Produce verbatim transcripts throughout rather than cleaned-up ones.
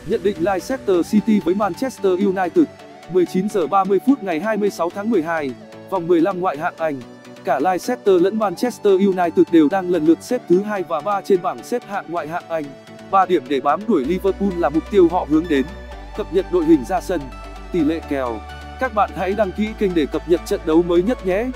Nhận định Leicester City với Manchester United. mười chín giờ ba mươi phút ngày hai mươi sáu tháng mười hai, vòng mười lăm ngoại hạng Anh. Cả Leicester lẫn Manchester United đều đang lần lượt xếp thứ hai và ba trên bảng xếp hạng ngoại hạng Anh. ba điểm để bám đuổi Liverpool là mục tiêu họ hướng đến. Cập nhật đội hình ra sân, tỷ lệ kèo. Các bạn hãy đăng ký kênh để cập nhật trận đấu mới nhất nhé.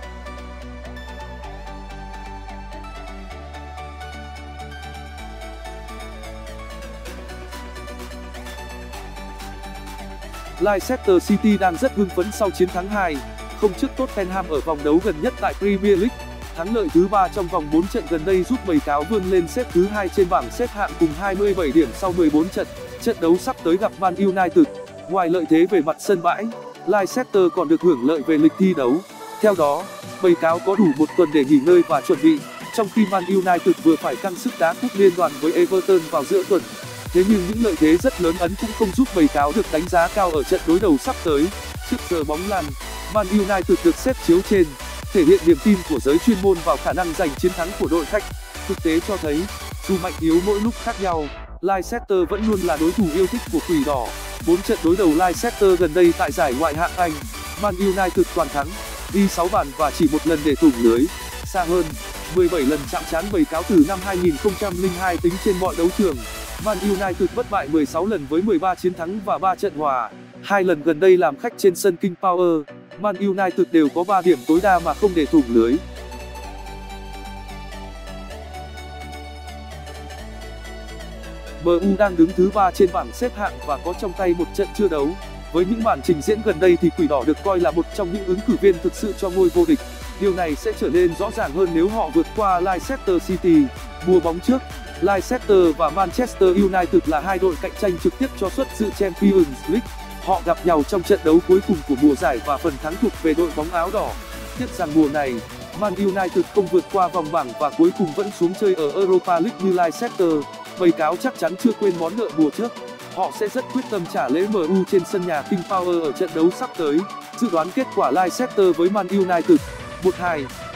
Leicester City đang rất hưng phấn sau chiến thắng hai không trước Tottenham ở vòng đấu gần nhất tại Premier League. Thắng lợi thứ ba trong vòng bốn trận gần đây giúp bầy cáo vươn lên xếp thứ hai trên bảng xếp hạng cùng hai mươi bảy điểm sau mười bốn trận. Trận đấu sắp tới gặp Man United. Ngoài lợi thế về mặt sân bãi, Leicester còn được hưởng lợi về lịch thi đấu. Theo đó, bầy cáo có đủ một tuần để nghỉ ngơi và chuẩn bị, trong khi Man United vừa phải căng sức đá cúp liên đoàn với Everton vào giữa tuần. Thế nhưng những lợi thế rất lớn ấn cũng không giúp bầy cáo được đánh giá cao ở trận đối đầu sắp tới. Trước giờ bóng lăn, Man United được xếp chiếu trên, thể hiện niềm tin của giới chuyên môn vào khả năng giành chiến thắng của đội khách. Thực tế cho thấy, dù mạnh yếu mỗi lúc khác nhau, Leicester vẫn luôn là đối thủ yêu thích của Quỷ Đỏ. bốn trận đối đầu Leicester gần đây tại giải Ngoại hạng Anh, Man United toàn thắng, ghi sáu bàn và chỉ một lần để thủng lưới. Xa hơn, mười bảy lần chạm trán bầy cáo từ năm hai nghìn không trăm lẻ hai tính trên mọi đấu trường. Man United bất bại mười sáu lần với mười ba chiến thắng và ba trận hòa. Hai lần gần đây làm khách trên sân King Power, Man United đều có ba điểm tối đa mà không để thủng lưới. em u đang đứng thứ ba trên bảng xếp hạng và có trong tay một trận chưa đấu. Với những màn trình diễn gần đây thì Quỷ Đỏ được coi là một trong những ứng cử viên thực sự cho ngôi vô địch. Điều này sẽ trở nên rõ ràng hơn nếu họ vượt qua Leicester City. Mùa bóng trước, Leicester và Manchester United là hai đội cạnh tranh trực tiếp cho suất dự Champions League. Họ gặp nhau trong trận đấu cuối cùng của mùa giải và phần thắng thuộc về đội bóng áo đỏ. Tiếc rằng mùa này, Man United không vượt qua vòng bảng và cuối cùng vẫn xuống chơi ở Europa League như Leicester. Bầy cáo chắc chắn chưa quên món nợ mùa trước. Họ sẽ rất quyết tâm trả lễ em u trên sân nhà King Power ở trận đấu sắp tới. Dự đoán kết quả Leicester với Man United: một hai